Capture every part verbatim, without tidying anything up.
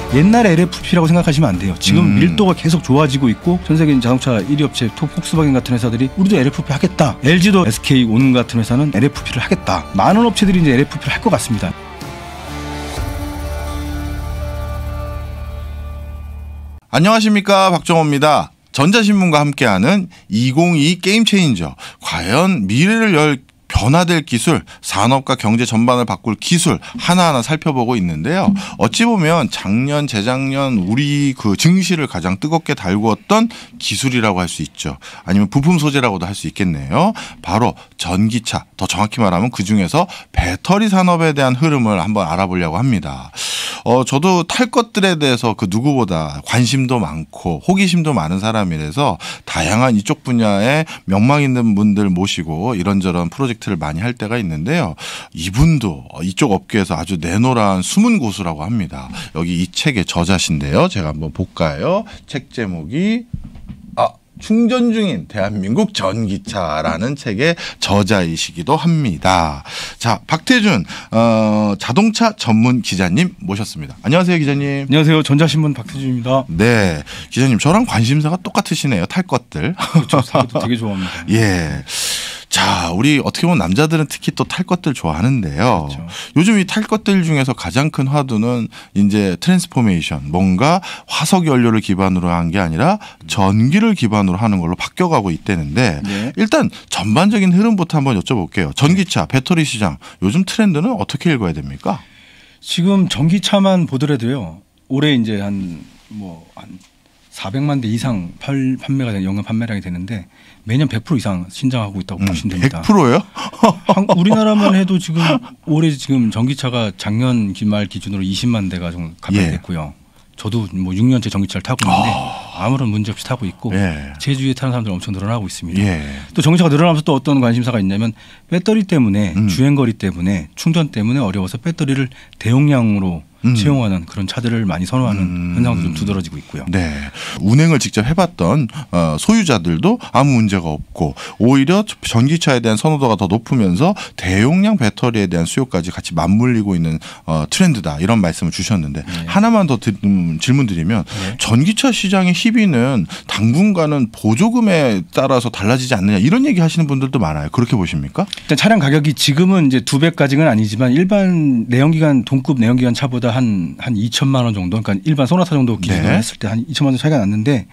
옛날의 엘에프피라고 생각하시면 안 돼요. 지금 음. 밀도가 계속 좋아지고 있고 전 세계 자동차 일 위 업체 톱 폭스바겐 같은 회사들이 우리도 엘에프피 하겠다. 엘지도 에스케이 온 같은 회사는 엘에프피를 하겠다. 많은 업체들이 이제 엘에프피를 할 것 같습니다. 안녕하십니까, 박정호입니다. 전자신문과 함께하는 이천이십이 게임 체인저. 과연 미래를 열 변화될 기술, 산업과 경제 전반을 바꿀 기술 하나하나 살펴보고 있는데요. 어찌 보면 작년, 재작년 우리 그 증시를 가장 뜨겁게 달구었던 기술이라고 할 수 있죠. 아니면 부품 소재라고도 할 수 있겠네요. 바로 전기차, 더 정확히 말하면 그중에서 배터리 산업에 대한 흐름을 한번 알아보려고 합니다. 어, 저도 탈 것들에 대해서 그 누구보다 관심도 많고 호기심도 많은 사람이라서 다양한 이쪽 분야에 명망 있는 분들 모시고 이런저런 프로젝트를 많이 할 때가 있는데요. 이분도 이쪽 업계에서 아주 내노란 숨은 고수라고 합니다. 여기 이 책의 저자신데요. 제가 한번 볼까요? 책 제목이 아 충전 중인 대한민국 전기차라는 책의 저자이시기도 합니다. 자, 박태준 어, 자동차 전문 기자님 모셨습니다. 안녕하세요, 기자님. 안녕하세요. 전자신문 박태준입니다. 네, 기자님 저랑 관심사가 똑같으시네요. 탈 것들. 그렇죠. 사도 되게 좋아합니다. 예. 자, 우리 어떻게 보면 남자들은 특히 또 탈 것들 좋아하는데요. 그렇죠. 요즘 이 탈 것들 중에서 가장 큰 화두는 이제 트랜스포메이션, 뭔가 화석 연료를 기반으로 한 게 아니라 전기를 기반으로 하는 걸로 바뀌어가고 있다는데 네. 일단 전반적인 흐름부터 한번 여쭤볼게요. 전기차, 배터리 시장 요즘 트렌드는 어떻게 읽어야 됩니까? 지금 전기차만 보더라도요. 올해 이제 한 뭐 한 사백만 대 이상 팔, 판매가 되는 연간 판매량이 되는데 매년 백 퍼센트 이상 신장하고 있다고 음, 보시면 됩니다. 백 퍼센트요? 우리나라만 해도 지금 올해 지금 전기차가 작년 말 기준으로 이십만 대가 정도 가동됐고요. 예. 저도 뭐 육 년째 전기차를 타고 있는데 아. 아무런 문제 없이 타고 있고 예. 제 주위에 타는 사람들 엄청 늘어나고 있습니다. 예. 또 전기차가 늘어나면서 또 어떤 관심사가 있냐면 배터리 때문에 음. 주행거리 때문에 충전 때문에 어려워서 배터리를 대용량으로 음. 채용하는 그런 차들을 많이 선호하는 음. 현상도 좀 두드러지고 있고요. 네, 운행을 직접 해봤던 소유자들도 아무 문제가 없고 오히려 전기차에 대한 선호도가 더 높으면서 대용량 배터리에 대한 수요까지 같이 맞물리고 있는 트렌드다 이런 말씀을 주셨는데 네. 하나만 더 질문드리면 네. 전기차 시장의 희비는 당분간은 보조금에 따라서 달라지지 않느냐 이런 얘기 하시는 분들도 많아요. 그렇게 보십니까? 일단 차량 가격이 지금은 이제 두 배까지는 아니지만 일반 내연기관 동급 내연기관 차보다 한, 한 이천만 원 정도, 그러니까 일반 소나타 정도 기준으로 네. 했을 때 한 이천만 원 차이가 났는데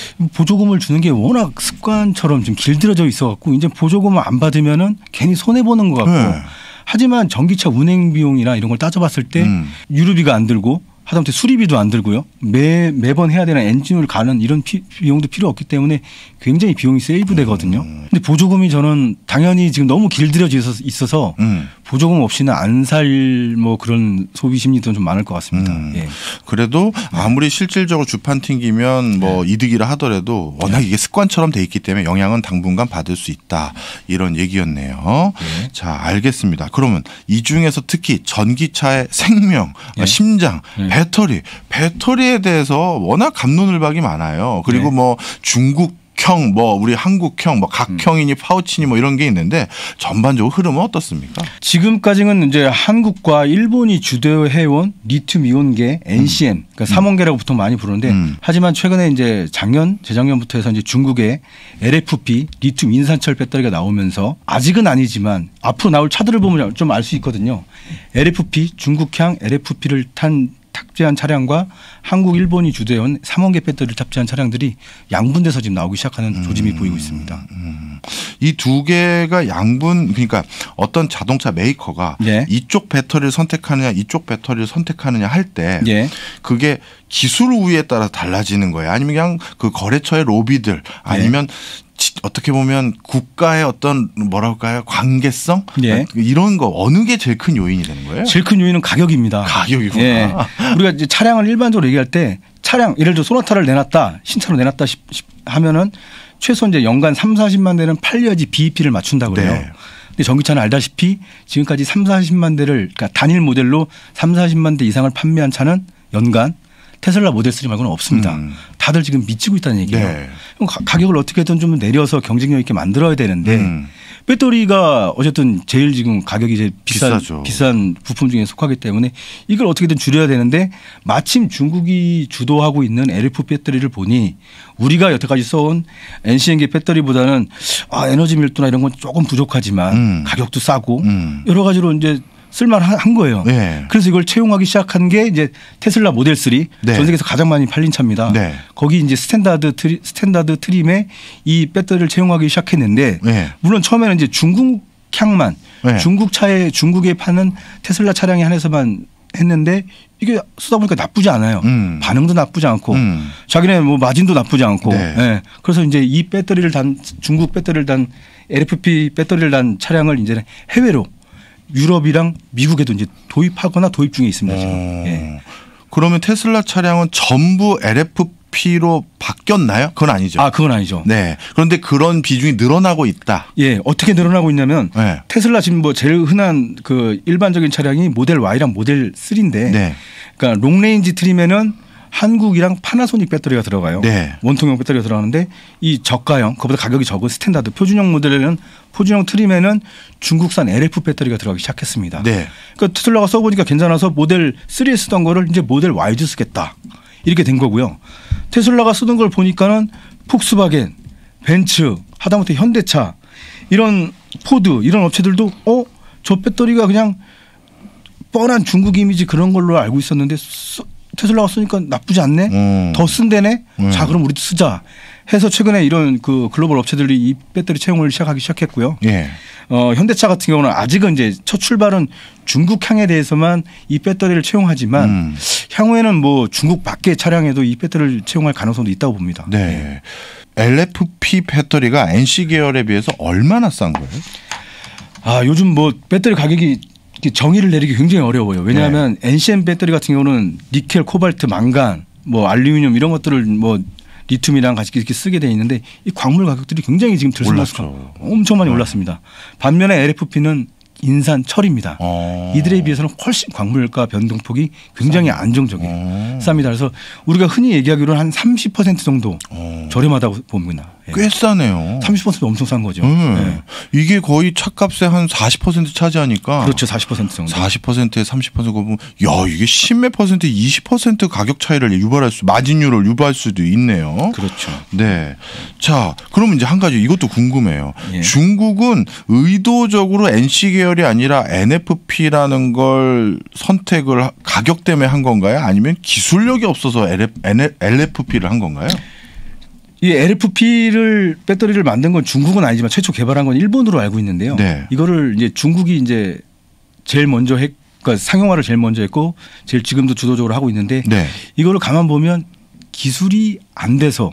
보조금을 주는 게 워낙 습관처럼 좀 길들여져 있어갖고 이제 보조금을 안 받으면은 괜히 손해 보는 것 같고 네. 하지만 전기차 운행 비용이나 이런 걸 따져봤을 때 음. 유류비가 안 들고 하다못해 수리비도 안 들고요. 매, 매번 해야 되는 엔진을 가는 이런 피, 비용도 필요 없기 때문에 굉장히 비용이 세이브 되거든요. 음. 근데 보조금이 저는 당연히 지금 너무 길들여져 있어서 음. 보조금 없이는 안 살 뭐 그런 소비 심리도 좀 많을 것 같습니다. 음. 예. 그래도 아무리 실질적으로 주판 튕기면 뭐 네. 이득이라 하더라도 워낙 네. 이게 습관처럼 돼 있기 때문에 영향은 당분간 받을 수 있다. 이런 얘기였네요. 네. 자, 알겠습니다. 그러면 이 중에서 특히 전기차의 생명, 네. 심장, 네. 배터리, 배터리에 대해서 워낙 갑론을박이 많아요. 그리고 네. 뭐 중국 형, 뭐 우리 한국형, 뭐 각형이니 파우치니 뭐 이런 게 있는데 전반적으로 흐름은 어떻습니까? 지금까지는 이제 한국과 일본이 주도해온 리튬 이온계 엔씨엠, 음. 그러니까 삼원계라고 보통 많이 부르는데 음. 하지만 최근에 이제 작년, 재작년부터 해서 이제 중국의 엘에프피 리튬 인산철 배터리가 나오면서 아직은 아니지만 앞으로 나올 차들을 보면 좀 알 수 있거든요. 엘에프피 중국향 엘에프피를 탄 탑재한 차량과 한국, 일본이 주도해온 삼원계 배터리를 탑재한 차량들이 양분돼서 지금 나오기 시작하는 조짐이 음, 보이고 있습니다. 음. 이 두 개가 양분, 그러니까 어떤 자동차 메이커가 네. 이쪽 배터리를 선택하느냐 이쪽 배터리를 선택하느냐 할 때 네. 그게 기술 우위에 따라 달라지는 거예요. 아니면 그냥 그 거래처의 로비들 아니면 네. 어떻게 보면 국가의 어떤 뭐랄까요 관계성 네. 이런 거 어느 게 제일 큰 요인이 되는 거예요? 제일 큰 요인은 가격입니다. 가격이구나. 네. 우리가 이제 차량을 일반적으로 얘기할 때 차량 예를 들어 소나타를 내놨다 신차로 내놨다 하면은 최소 이제 연간 삼사십만 대는 팔려야지 비이피를 맞춘다고 그래요. 네. 근데 전기차는 알다시피 지금까지 삼사십만 대를 그러니까 단일 모델로 삼사십만 대 이상을 판매한 차는 연간 테슬라 모델 쓰리 말고는 없습니다. 음. 다들 지금 미치고 있다는 얘기예요. 네. 그럼 가, 가격을 어떻게든 좀 내려서 경쟁력 있게 만들어야 되는데 음. 배터리가 어쨌든 제일 지금 가격이 이제 비싼 비싸죠. 비싼 부품 중에 속하기 때문에 이걸 어떻게든 줄여야 되는데 마침 중국이 주도하고 있는 엘에프 배터리를 보니 우리가 여태까지 써온 엔씨엔계 배터리보다는 아, 에너지 밀도나 이런 건 조금 부족하지만 음. 가격도 싸고 음. 여러 가지로 이제 쓸만한 거예요. 네. 그래서 이걸 채용하기 시작한 게 이제 테슬라 모델 쓰리 네. 전 세계에서 가장 많이 팔린 차입니다. 네. 거기 이제 스탠다드 트리, 스탠다드 트림에 이 배터리를 채용하기 시작했는데 네. 물론 처음에는 이제 중국향만 네. 중국 차에 중국에 파는 테슬라 차량에 한해서만 했는데 이게 쓰다 보니까 나쁘지 않아요. 음. 반응도 나쁘지 않고 음. 자기네 뭐 마진도 나쁘지 않고. 네. 네. 그래서 이제 이 배터리를 단 중국 배터리를 단 엘에프피 배터리를 단 차량을 이제는 해외로 유럽이랑 미국에도 이제 도입하거나 도입 중에 있습니다. 지금. 어. 예. 그러면 테슬라 차량은 전부 엘에프피로 바뀌었나요? 그건 아니죠. 아, 그건 아니죠. 네. 그런데 그런 비중이 늘어나고 있다. 예, 어떻게 늘어나고 있냐면 네. 테슬라 지금 뭐 제일 흔한 그 일반적인 차량이 모델 Y랑 모델 쓰리인데 네. 그러니까 롱레인지 트림에는 한국이랑 파나소닉 배터리가 들어가요. 네. 원통형 배터리가 들어가는데 이 저가형 그보다 가격이 적은 스탠다드 표준형 모델에는 표준형 트림에는 중국산 엘에프 배터리가 들어가기 시작했습니다. 네. 그러니까 테슬라가 써보니까 괜찮아서 모델 쓰리에 쓰던 거를 이제 모델 Y도 쓰겠다. 이렇게 된 거고요. 테슬라가 쓰던 걸 보니까는 폭스바겐, 벤츠, 하다못해 현대차 이런 포드 이런 업체들도 어? 저 배터리가 그냥 뻔한 중국 이미지 그런 걸로 알고 있었는데 테슬라가 쓰니까 나쁘지 않네. 음. 더 쓴대네. 음. 자, 그럼 우리도 쓰자. 해서 최근에 이런 그 글로벌 업체들이 이 배터리 채용을 시작하기 시작했고요. 예. 어, 현대차 같은 경우는 아직은 이제 첫 출발은 중국향에 대해서만 이 배터리를 채용하지만 음. 향후에는 뭐 중국 밖의 차량에도 이 배터리를 채용할 가능성도 있다고 봅니다. 네. 엘에프피 배터리가 엔씨 계열에 비해서 얼마나 싼 거예요? 아, 요즘 뭐 배터리 가격이 정의를 내리기 굉장히 어려워요. 왜냐하면 네. 엔씨엠 배터리 같은 경우는 니켈, 코발트, 망간, 뭐 알루미늄 이런 것들을 뭐 리튬이랑 같이 이렇게 쓰게 돼 있는데 이 광물 가격들이 굉장히 지금 들쑥날쑥 엄청 많이 네. 올랐습니다. 반면에 엘에프피는 인산, 철입니다. 어. 이들에 비해서는 훨씬 광물가 변동폭이 굉장히 안정적이에요. 어. 쌉니다. 그래서 우리가 흔히 얘기하기로는 한 삼십 퍼센트 정도 어. 저렴하다고 봅니다. 꽤 싸네요. 삼십 퍼센트 엄청 싼 거죠. 음. 네. 이게 거의 차값의 한 사십 퍼센트 차지하니까. 그렇죠. 사십 퍼센트 정도. 사십 퍼센트에 삼십 퍼센트 보면 야 이게 십몇 퍼센트 이십 퍼센트 가격 차이를 유발할 수 마진율을 유발할 수도 있네요. 그렇죠. 네. 자 그러면 이제 한 가지 이것도 궁금해요. 예. 중국은 의도적으로 엔씨 계열이 아니라 엔에프피라는 걸 선택을 가격 때문에 한 건가요? 아니면 기술력이 없어서 엘에프피를 한 건가요? 이 엘에프피를 배터리를 만든 건 중국은 아니지만 최초 개발한 건 일본으로 알고 있는데요. 네. 이거를 이제 중국이 이제 제일 먼저 했, 그러니까 상용화를 제일 먼저 했고 제일 지금도 주도적으로 하고 있는데 네. 이거를 가만 보면 기술이 안 돼서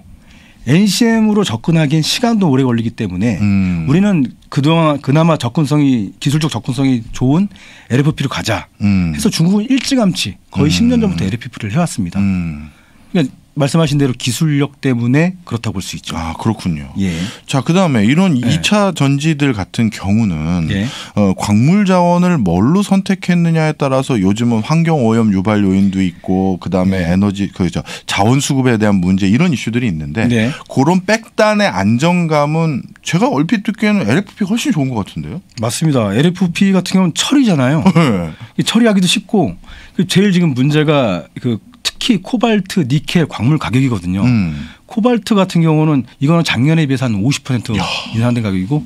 엔씨엠으로 접근하기엔 시간도 오래 걸리기 때문에 음. 우리는 그동안 그나마 접근성이 기술적 접근성이 좋은 엘에프피로 가자 음. 해서 중국은 일찌감치 거의 음. 십 년 전부터 엘에프피를 해왔습니다. 음. 그러니까 말씀하신 대로 기술력 때문에 그렇다고 볼 수 있죠. 아 그렇군요. 예. 자 그다음에 이런 네. 이 차 전지들 같은 경우는 예. 어, 광물 자원을 뭘로 선택했느냐에 따라서 요즘은 환경 오염 유발 요인도 있고 그다음에 네. 에너지 그죠 자원 수급에 대한 문제 이런 이슈들이 있는데 네. 그런 백단의 안정감은 제가 얼핏 듣기에는 엘에프피가 훨씬 좋은 것 같은데요. 맞습니다. 엘에프피 같은 경우는 철이잖아요. 네. 처리하기도 쉽고 제일 지금 문제가 그 특히 코발트, 니켈, 광물 가격이거든요. 음. 코발트 같은 경우는 이거는 작년에 비해서 한 오십 퍼센트 인하된 가격이고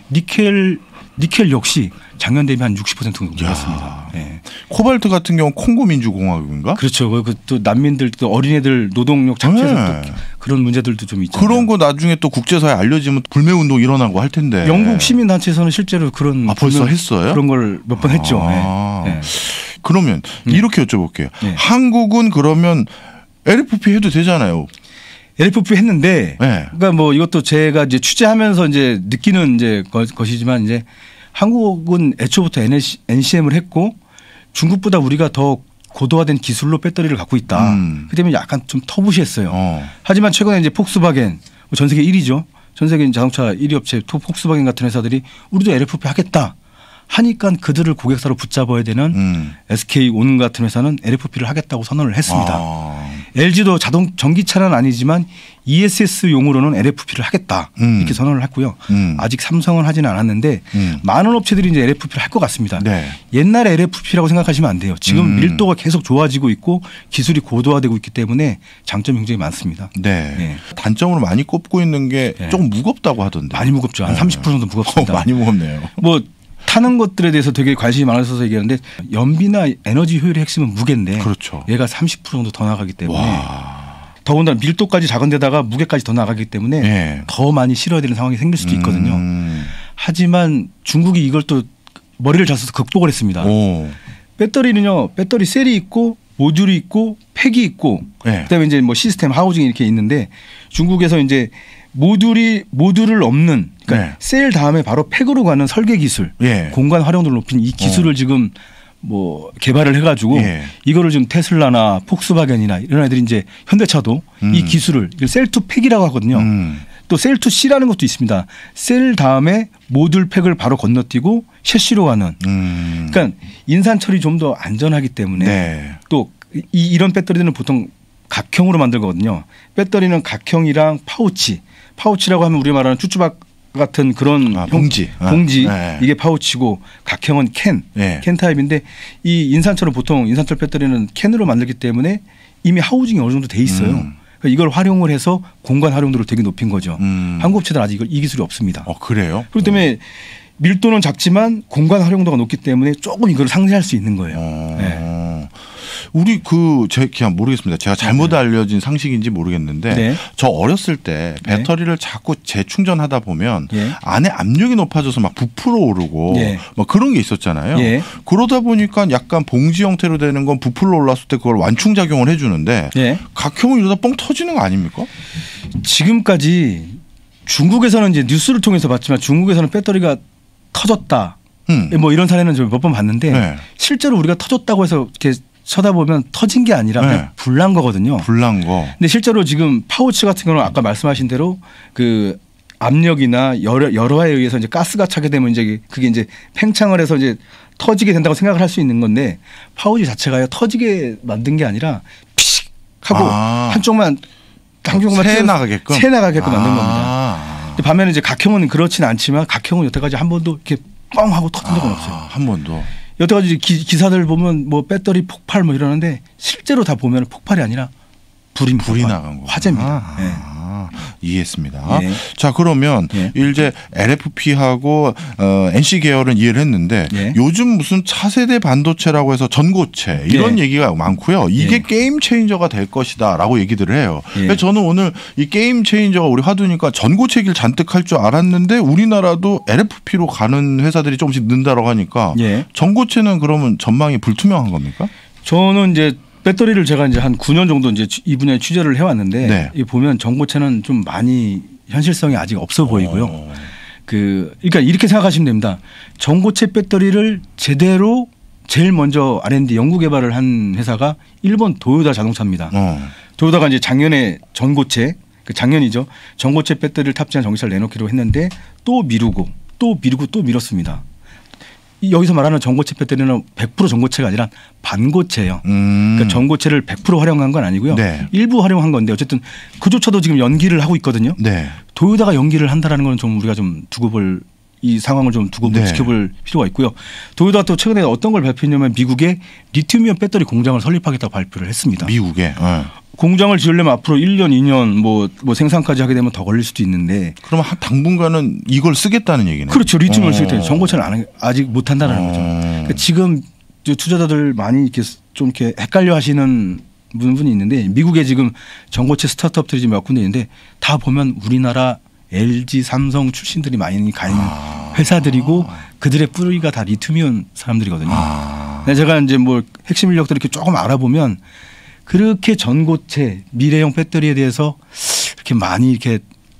니켈 니켈 역시 작년 대비 한 육십 퍼센트 정도 올랐습니다. 네. 코발트 같은 경우는 콩고 민주공화국인가? 그렇죠. 그 또 난민들 또 어린애들 노동력 착취해서 네. 또 그런 문제들도 좀 있잖아요. 그런 거 나중에 또 국제사회에 알려지면 불매 운동 일어나고 할 텐데. 영국 시민 단체에서는 실제로 그런 아 벌써 했어요? 그런 걸 몇 번 했죠. 아. 네. 네. 그러면 음. 이렇게 여쭤볼게요. 네. 한국은 그러면 엘에프피 해도 되잖아요. 엘에프피 했는데, 네. 그러니까 뭐 이것도 제가 이제 취재하면서 이제 느끼는 이제 것이지만 이제 한국은 애초부터 엔씨엠을 했고 중국보다 우리가 더 고도화된 기술로 배터리를 갖고 있다. 음. 그 때문에 약간 좀 터부시했어요. 어. 하지만 최근에 이제 폭스바겐 전 세계 일 위죠. 전 세계 자동차 일 위 업체 폭스바겐 같은 회사들이 우리도 엘에프피 하겠다. 하니까 그들을 고객사로 붙잡아야 되는 음. 에스케이온 같은 회사는 엘에프피를 하겠다고 선언을 했습니다. 아. 엘지도 자동 전기차는 아니지만 이에스에스용으로는 엘에프피를 하겠다 음. 이렇게 선언을 했고요. 음. 아직 삼성은 하지는 않았는데 음. 많은 업체들이 이제 엘에프피를 할 것 같습니다. 네. 옛날 엘에프피라고 생각하시면 안 돼요. 지금 음. 밀도가 계속 좋아지고 있고 기술이 고도화되고 있기 때문에 장점이 굉장히 많습니다. 네. 네. 단점으로 많이 꼽고 있는 게 네. 조금 무겁다고 하던데. 많이 무겁죠. 한 네. 삼십 퍼센트 정도 무겁습니다. 어, 많이 무겁네요. 뭐 타는 것들에 대해서 되게 관심이 많아서 얘기하는데 연비나 에너지 효율의 핵심은 무게인데 그렇죠. 얘가 삼십 퍼센트 정도 더 나가기 때문에 와. 더군다나 밀도까지 작은 데다가 무게까지 더 나가기 때문에 네. 더 많이 실어야 되는 상황이 생길 수도 있거든요. 음. 하지만 중국이 이걸 또 머리를 잘 써서 극복을 했습니다. 오. 배터리는요. 배터리 셀이 있고 모듈이 있고 팩이 있고 네. 그다음에 이제 뭐 시스템 하우징이 이렇게 있는데 중국에서 이제 모듈이 모듈을 없는 그러니까 네. 셀 다음에 바로 팩으로 가는 설계 기술, 예. 공간 활용도를 높인 이 기술을 어. 지금 뭐 개발을 해가지고 예. 이거를 지금 테슬라나 폭스바겐이나 이런 애들이 이제 현대차도 음. 이 기술을 셀 투 팩이라고 하거든요. 음. 또 셀 투 씨라는 것도 있습니다. 셀 다음에 모듈 팩을 바로 건너뛰고 셰시로 가는. 음. 그러니까 인산 처리 좀 더 안전하기 때문에 네. 또 이, 이런 배터리들은 보통 각형으로 만들거든요. 배터리는 각형이랑 파우치, 파우치라고 하면 우리 말하는 쭈쭈박 같은 그런 아, 형- 봉지. 봉지 네. 이게 파우치고 각형은 캔, 네. 캔 타입인데 이 인산철은 보통 인산철 배터리는 캔으로 만들기 때문에 이미 하우징이 어느 정도 돼 있어요. 음. 그러니까 이걸 활용을 해서 공간 활용도를 되게 높인 거죠. 음. 한국 업체들은 아직 이걸 이 기술이 없습니다. 어 그래요? 그렇기 때문에 밀도는 작지만 공간 활용도가 높기 때문에 조금 이걸 상쇄할 수 있는 거예요. 어. 네. 우리 그 제 그냥 모르겠습니다. 제가 잘못 알려진 상식인지 모르겠는데 네. 저 어렸을 때 배터리를 자꾸 재충전하다 보면 예. 안에 압력이 높아져서 막 부풀어 오르고 예. 막 그런 게 있었잖아요. 예. 그러다 보니까 약간 봉지 형태로 되는 건 부풀어 올랐을 때 그걸 완충 작용을 해주는데 예. 각형은 이러다 뻥 터지는 거 아닙니까? 지금까지 중국에서는 이제 뉴스를 통해서 봤지만 중국에서는 배터리가 터졌다. 음. 뭐 이런 사례는 몇 번 봤는데 네. 실제로 우리가 터졌다고 해서 이렇게 쳐다보면 터진 게 아니라 네. 그냥 불난 거거든요. 불난 거. 근데 실제로 지금 파우치 같은 경우는 아까 말씀하신 대로 그 압력이나 여러 여러에 의해서 이제 가스가 차게 되면 이제 그게 이제 팽창을 해서 이제 터지게 된다고 생각을 할 수 있는 건데 파우치 자체가요 터지게 만든 게 아니라 피식 하고 아. 한쪽만 한쪽만 새 떼어서 나가게끔? 새 나가게끔 만든 아. 겁니다. 근데 반면에 이제 각형은 그렇지는 않지만 각형은 여태까지 한 번도 이렇게 뻥 하고 터진 적은 없어요. 아, 한 번도. 여태까지 기, 기사들 보면 뭐 배터리 폭발 뭐 이러는데 실제로 다 보면 폭발이 아니라 불이 불이 나간 거. 화재입니다. 아, 네. 아, 이해했습니다. 예. 자 그러면 예. 이제 엘에프피하고 어, 엔씨 계열은 이해를 했는데 예. 요즘 무슨 차세대 반도체라고 해서 전고체 이런 예. 얘기가 많고요. 이게 예. 게임 게임 체인저가 될 것이다라고 얘기들을 해요. 예. 그래서 저는 오늘 이 게임 체인저가 우리 화두니까 전고체 얘기를 잔뜩 할 줄 알았는데 우리나라도 엘에프피로 가는 회사들이 조금씩 는다라고 하니까 예. 전고체는 그러면 전망이 불투명한 겁니까? 저는 이제 배터리를 제가 이제 한 구 년 정도 이제 이 분야에 취재를 해왔는데 네. 이 보면 전고체는 좀 많이 현실성이 아직 없어 보이고요. 어. 그 그러니까 이렇게 생각하시면 됩니다. 전고체 배터리를 제대로 제일 먼저 알 앤 디 연구 개발을 한 회사가 일본 도요타 자동차입니다. 어. 도요타가 이제 작년에 전고체 그 작년이죠. 전고체 배터리를 탑재한 전기차를 내놓기로 했는데 또 미루고 또 미루고 또 미뤘습니다. 이 여기서 말하는 전고체 배터리는 백 퍼센트 전고체가 아니라 반고체예요. 음. 그러니까 전고체를 백 퍼센트 활용한 건 아니고요. 네. 일부 활용한 건데 어쨌든 그조차도 지금 연기를 하고 있거든요. 네. 도요타가 연기를 한다라는 건 좀 우리가 좀 두고 볼 이 상황을 좀 두고 네. 지켜볼 필요가 있고요. 도요타가 또 최근에 어떤 걸 발표했냐면 미국에 리튬이온 배터리 공장을 설립하겠다고 발표를 했습니다. 미국에. 어. 공장을 지으려면 앞으로 일 년, 이 년 뭐, 뭐 생산까지 하게 되면 더 걸릴 수도 있는데. 그러면 한 당분간은 이걸 쓰겠다는 얘기네. 그렇죠. 리튬을 어. 쓰기 때문에 전고체는 안- 아직 못 한다는 어. 거죠. 그러니까 지금 이제 투자자들 많이 이렇게 좀 이렇게 헷갈려 하시는 분이 있는데 미국에 지금 전고체 스타트업들이 지금 몇 군데 있는데 다 보면 우리나라 엘지, 삼성 출신들이 많이 가 있는 아. 회사들이고 그들의 뿌리가 다 리튬이온 사람들이거든요. 아. 근데 제가 이제 뭐 핵심 인력들 이렇게 조금 알아보면 그렇게 전고체 미래형 배터리에 대해서 이렇게 많이 이렇게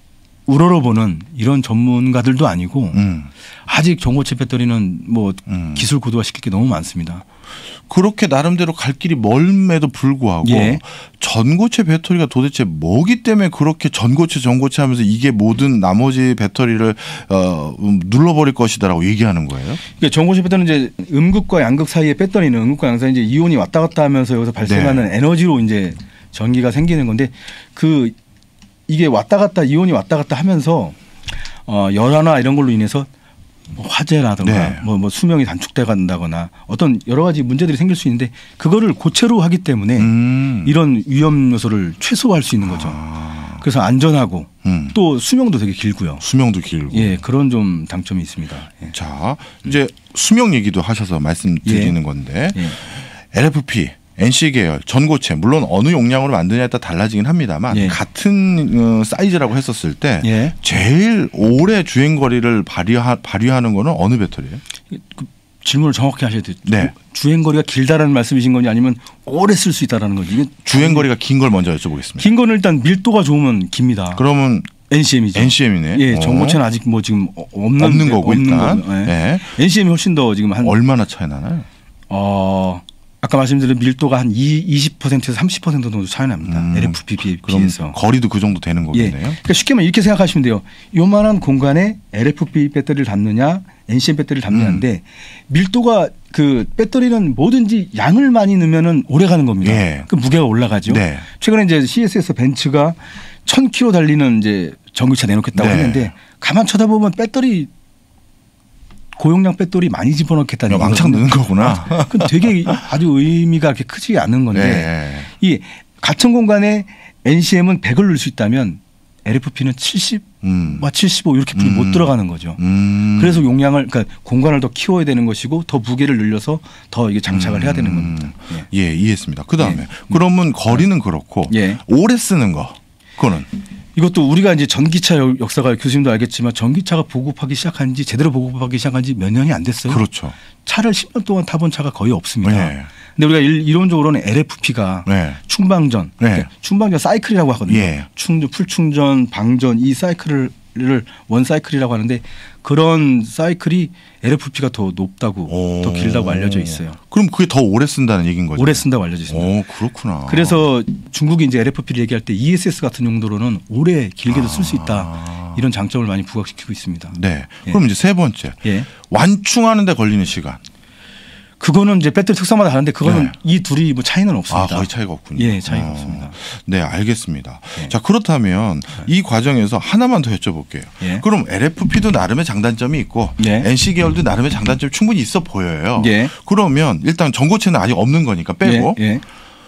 우러러보는 이런 전문가들도 아니고 음. 아직 전고체 배터리는 뭐 음. 기술 고도화 시킬 게 너무 많습니다. 그렇게 나름대로 갈 길이 멀음에도 불구하고 예. 전고체 배터리가 도대체 뭐기 때문에 그렇게 전고체 전고체 하면서 이게 모든 나머지 배터리를 어, 음, 눌러버릴 것이다라고 얘기하는 거예요? 그러니까 전고체 배터리는 이제 음극과 양극 사이의 배터리는 음극과 양극 사이 이제 이온이 왔다 갔다 하면서 여기서 발생하는 네. 에너지로 이제 전기가 생기는 건데 그 이게 왔다 갔다 이온이 왔다 갔다 하면서 어, 열화나 이런 걸로 인해서 뭐 화재라든가 네. 뭐, 뭐 수명이 단축돼 간다거나 어떤 여러 가지 문제들이 생길 수 있는데 그거를 고체로 하기 때문에 음. 이런 위험 요소를 최소화할 수 있는 거죠. 아. 그래서 안전하고 음. 또 수명도 되게 길고요. 수명도 길고. 예, 그런 좀 장점이 있습니다. 예. 자, 이제 수명 얘기도 하셔서 말씀드리는 예. 건데 예. 엘에프피, 엔씨 계열, 전고체 물론 어느 용량으로 만드냐에 따라 달라지긴 합니다만 예. 같은 어, 사이즈라고 했었을 때 예. 제일 오래 주행 거리를 발휘하, 발휘하는 거는 어느 배터리예요? 그 질문을 정확히 하셔야 돼요. 네. 주행 거리가 길다라는 말씀이신 건지 아니면 오래 쓸 수 있다라는 건지. 이게 주행 거리가 긴 걸 먼저 여쭤보겠습니다. 긴 거는 일단 밀도가 좋으면 깁니다. 그러면 엔씨엠이죠. 엔씨엠이네. 예, 전고체는 아직 뭐 지금 없는, 없는 거고 없는 일단. 거고요. 예. 예. 엔씨엠이 훨씬 더 지금 한 얼마나 차이 나나요? 어 아까 말씀드린 밀도가 한 이십 퍼센트에서 삼십 퍼센트 정도 차이 납니다. 음, 엘에프피에 그럼 비해서. 거리도 그 정도 되는 예. 거겠네요. 그러니까 쉽게 말하면 이렇게 생각하시면 돼요. 요만한 공간에 엘에프피 배터리를 담느냐, 엔씨엠 배터리를 담느냐인데 음. 밀도가 그 배터리는 뭐든지 양을 많이 넣으면은 오래 가는 겁니다. 예. 그 무게가 올라가죠. 네. 최근에 이제 씨에스에스 벤츠가 천 킬로미터 달리는 이제 전기차 내놓겠다고 네. 했는데 가만 쳐다보면 배터리 고용량 배터리 많이 집어넣겠다는 왕창 넣는 거구나. 그 되게 아주 의미가 그렇게 크지 않은 건데 네. 이 같은 공간에 엔씨엠은 백을 넣을 수 있다면 엘에프피는 칠십, 음. 와 칠십오 이렇게 분이 음. 못 들어가는 거죠. 음. 그래서 용량을 그러니까 공간을 더 키워야 되는 것이고 더 무게를 늘려서 더 이게 장착을 해야 되는 겁니다. 예. 예, 이해했습니다. 그 다음에 예. 그러면 거리는 그렇고 예. 오래 쓰는 거 그거는 이것도 우리가 이제 전기차 역- 역사가 교수님도 알겠지만 전기차가 보급하기 시작한 지 제대로 보급하기 시작한 지 몇 년이 안 됐어요. 그렇죠. 차를 십 년 동안 타본 차가 거의 없습니다. 네. 근데 우리가 일, 이론적으로는 엘에프피가 네. 충방전, 네. 그러니까 충방전 사이클이라고 하거든요. 예. 충전, 풀충전, 방전 이 사이클을 원 사이클이라고 하는데 그런 사이클이 엘에프피가 더 높다고 오. 더 길다고 알려져 있어요. 그럼 그게 더 오래 쓴다는 얘기인 거죠? 오래 쓴다고 알려져 있습니다. 오, 그렇구나. 그래서 중국이 이제 엘에프피를 얘기할 때 이에스에스 같은 용도로는 오래 길게도 쓸 수 있다 아. 이런 장점을 많이 부각시키고 있습니다. 네. 예. 그럼 이제 세 번째 예. 완충하는 데 걸리는 시간. 그거는 이제 배터리 특성마다 다른데 그거는 네. 이 둘이 뭐 차이는 아, 없습니다. 거의 차이가 없군요. 예, 차이가 어. 없습니다. 네, 알겠습니다. 예. 자, 그렇다면 이 과정에서 하나만 더 여쭤볼게요. 예. 그럼 엘에프피도 나름의 장단점이 있고 예. 엔씨 계열도 나름의 장단점이 충분히 있어 보여요. 예. 그러면 일단 전고체는 아직 없는 거니까 빼고 예, 예.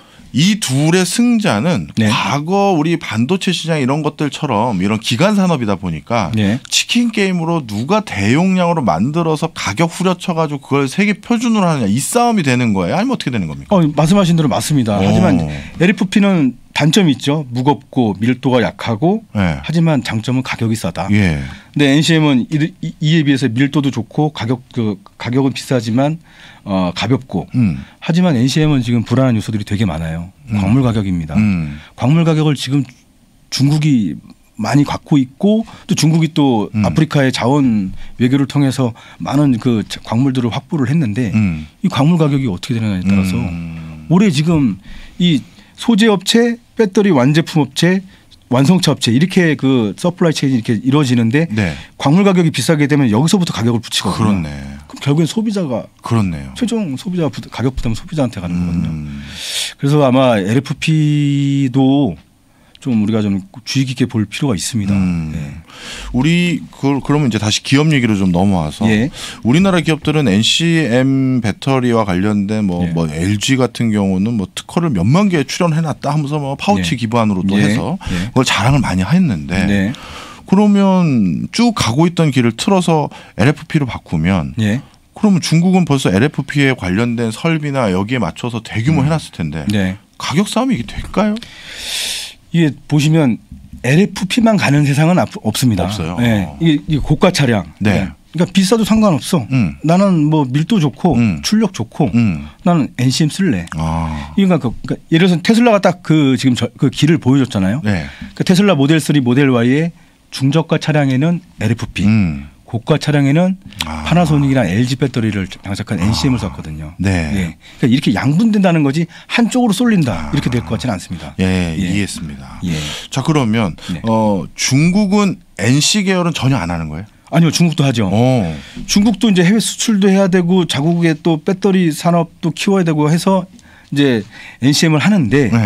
이 둘의 승자는 네. 과거 우리 반도체 시장 이런 것들처럼 이런 기간 산업이다 보니까 네. 치킨 게임으로 누가 대용량으로 만들어서 가격 후려쳐가지고 그걸 세계 표준으로 하느냐 이 싸움이 되는 거예요? 아니면 어떻게 되는 겁니까? 어, 말씀하신 대로 맞습니다. 오. 하지만 엘에프피는 단점이 있죠. 무겁고 밀도가 약하고 네. 하지만 장점은 가격이 싸다. 예. 근데 엔씨엠은 이, 이, 이에 비해서 밀도도 좋고 가격 그 가격은 비싸지만 어, 가볍고 음. 하지만 엔씨엠은 지금 불안한 요소들이 되게 많아요. 음. 광물 가격입니다. 음. 광물 가격을 지금 중국이 많이 갖고 있고 또 중국이 또 음. 아프리카의 자원 외교를 통해서 많은 그 광물들을 확보를 했는데 음. 이 광물 가격이 어떻게 되느냐에 따라서 음. 올해 지금 이 소재 업체, 배터리 완제품 업체, 완성차 업체 이렇게 그 서플라이 체인이 이렇게 이루어지는데 네. 광물 가격이 비싸게 되면 여기서부터 가격을 붙이거든요. 그렇네. 그럼 결국엔 소비자가 그렇네요. 최종 소비자 부- 가격 부담은 소비자한테 가는 거거든요. 음. 그래서 아마 엘에프피도 좀 우리가 좀 주의 깊게 볼 필요가 있습니다. 음. 네. 우리 그 그러면 이제 다시 기업 얘기로 좀 넘어와서 예. 우리나라 기업들은 엔씨엠 배터리와 관련된 뭐, 예. 뭐 엘지 같은 경우는 뭐 특허를 몇만 개 출연해놨다 하면서 뭐 파우치 예. 기반으로 또 예. 해서 예. 그걸 자랑을 많이 했는데 네. 그러면 쭉 가고 있던 길을 틀어서 엘에프피로 바꾸면 예. 그러면 중국은 벌써 엘에프피에 관련된 설비나 여기에 맞춰서 대규모 해놨을 텐데 네. 가격 싸움이 이게 될까요? 이게 보시면 엘에프피만 가는 세상은 앞- 없습니다. 없어요. 네. 이게, 이게 고가 차량. 네. 그러니까 비싸도 상관없어. 음. 나는 뭐 밀도 좋고 음. 출력 좋고 음. 나는 엔씨엠 쓸래. 아. 그러니까, 그, 그러니까 예를 들어서 테슬라가 딱 그 지금 저, 그 길을 보여줬잖아요. 네. 그 테슬라 모델 쓰리, 모델 Y의 중저가 차량에는 엘에프피, 음. 고가 차량에는 아. 파나소닉이나 엘지 배터리를 장착한 엔씨엠을 썼거든요. 네. 예. 그러니까 이렇게 양분된다는 거지 한쪽으로 쏠린다 이렇게 될 것 같지는 않습니다. 예, 예. 이해했습니다. 예. 자, 그러면 네. 어, 중국은 엔씨 계열은 전혀 안 하는 거예요? 아니요, 중국도 하죠. 어. 중국도 이제 해외 수출도 해야 되고 자국의 또 배터리 산업도 키워야 되고 해서 이제 엔씨엠을 하는데 네.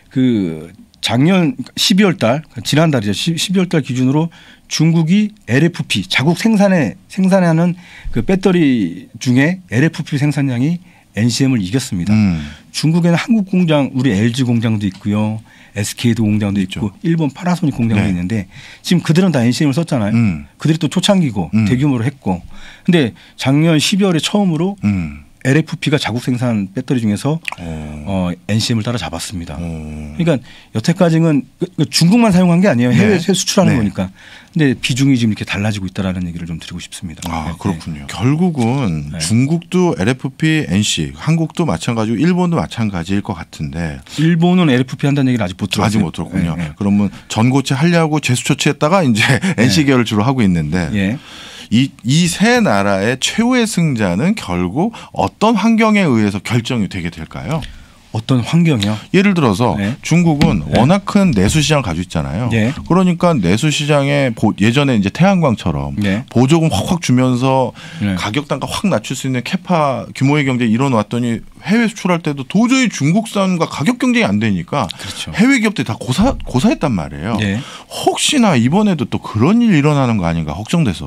그 작년 십이월 달 지난달이죠. 십이월 달 기준으로 중국이 엘에프피 자국 생산에 생산하는 그 배터리 중에 엘에프피 생산량이 엔씨엠을 이겼습니다. 음. 중국에는 한국 공장, 우리 엘지 공장도 있고요. 에스케이도 공장도 있고 있죠. 일본 파나소닉 공장도 네. 있는데 지금 그들은 다 엔씨엠을 썼잖아요. 음. 그들이 또 초창기고 음. 대규모로 했고. 근데 작년 십이월에 처음으로 음. 엘에프피가 자국 생산 배터리 중에서 어, 엔씨엠을 따라잡았습니다. 오. 그러니까 여태까지는 중국만 사용한 게 아니에요. 해외 네. 수출하는 네. 거니까. 근데 비중이 지금 이렇게 달라지고 있다라는 얘기를 좀 드리고 싶습니다. 아 네. 그렇군요. 네. 결국은 네. 중국도 엘에프피, 엔씨, 한국도 마찬가지고 일본도 마찬가지일 것 같은데. 일본은 엘에프피 한다는 얘기를 아직 못 들었어요. 아직 못 들었군요. 네. 네. 그러면 전고체 하려고 제수 조치했다가 이제 네. 엔씨 계열을 주로 하고 있는데. 네. 이, 이 세 나라의 최후의 승자는 결국 어떤 환경에 의해서 결정이 되게 될까요? 어떤 환경이요? 예를 들어서 네. 중국은 네. 워낙 큰 내수 시장을 가지고 있잖아요. 네. 그러니까 내수 시장에 예전에 이제 태양광처럼 네. 보조금 확확 주면서 네. 가격 단가 확 낮출 수 있는 캐파 규모의 경제 이뤄놨더니 해외 수출할 때도 도저히 중국산과 가격 경쟁이 안 되니까 그렇죠. 해외 기업들이 다 고사, 고사했단 말이에요. 네. 혹시나 이번에도 또 그런 일 일어나는 거 아닌가 걱정돼서.